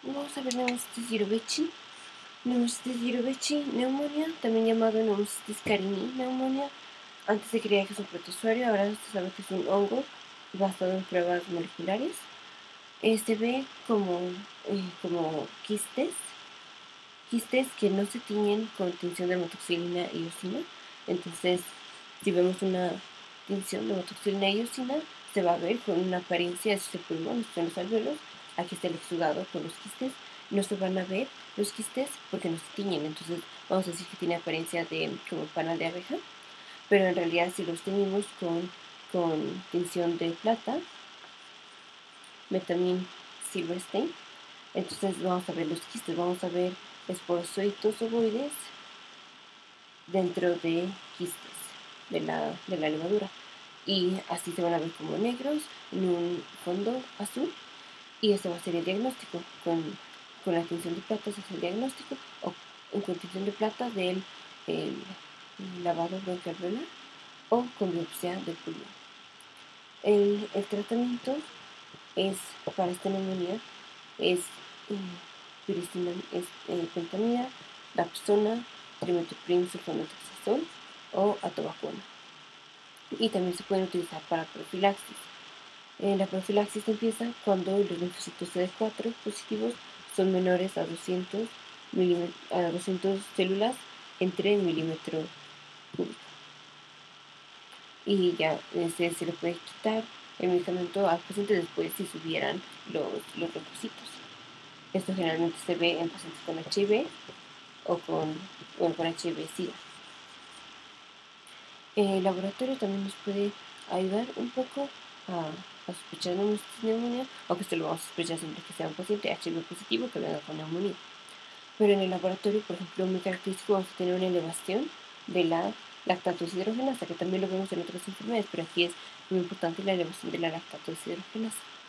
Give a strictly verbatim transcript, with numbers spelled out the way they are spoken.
Vamos a ver Pneumocystis jirovecii. Pneumocystis jirovecii pneumonia, también llamado Pneumocystis carinii pneumonia. Antes se creía que es un protozoario, ahora se sabe que es un hongo basado en pruebas moleculares. Eh, se ve como, eh, como quistes, quistes que no se tiñen con tinción de hemotoxilina y eosina. Entonces, si vemos una tinción de hemotoxilina y eosina, se va a ver con una apariencia, eso es el pulmón, estos son los alvéolos, aquí está el exudado con los quistes. No se van a ver los quistes porque no se tiñen, entonces vamos a decir que tiene apariencia de como panal de abeja, pero en realidad si los teñimos con, con tinción de plata, metamine silver stain, entonces vamos a ver los quistes, vamos a ver esporozoitos ovoides dentro de quistes de la, de la levadura, y así se van a ver como negros en un fondo azul, y eso va a ser el diagnóstico. Con, con la tinción de plata se hace el diagnóstico, o con tinción de plata del el lavado broncoalveolar o con biopsia del pulmón. El, el tratamiento es para esta neumonía es eh, piristina, es eh, pentamida, dapsona, trimethoprim sulfonataxazol o atovaquona. Y también se pueden utilizar para profilaxis. Eh, la profilaxis empieza cuando los linfocitos C D cuatro positivos son menores a doscientos, a doscientos células entre milímetro cúbico. Y ya se, se le puede quitar el medicamento al paciente después si subieran los, los leucocitos. Esto generalmente se ve en pacientes con H I V o con, bueno, con H I V-Sida. El laboratorio también nos puede ayudar un poco a, a sospechar de neumonía, aunque esto lo vamos a sospechar siempre que sea un paciente H I V positivo que venga con neumonía. Pero en el laboratorio, por ejemplo, muy característico, vamos a tener una elevación de la lactato deshidrogenasa, que también lo vemos en otras enfermedades, pero aquí es muy importante la elevación de la lactato deshidrogenasa.